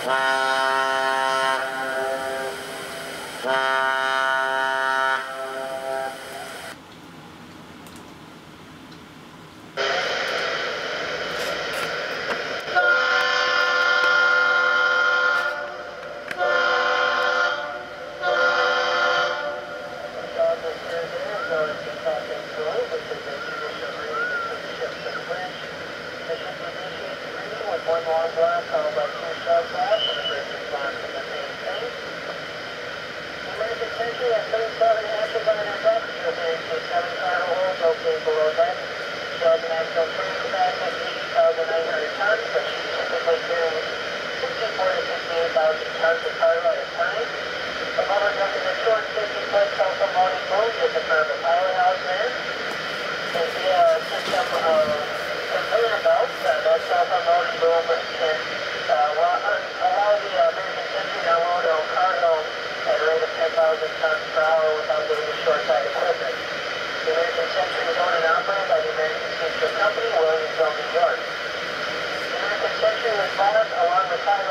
One long blast followed by two short blasts and a great response from the main tank. The American Century has 37 active on her deck, showing to 7 cargo holds located below deck. She has an actual training capacity of 80,900 tons, but she's typically carrying 64,000 to 68,000 tons of cargo at a time. Above her deck is a short 50-foot self-promoting boom just in front of the pilot house there. And via a system of conveyor belts, that self-promoting boom can allow the American Century to unload her own cargo at a rate of 10,000 tons per hour without getting the short-side equipment. The American Century is owned and operated by the American Steamship Company, Williamsville, New York. The American Century was bought along with 5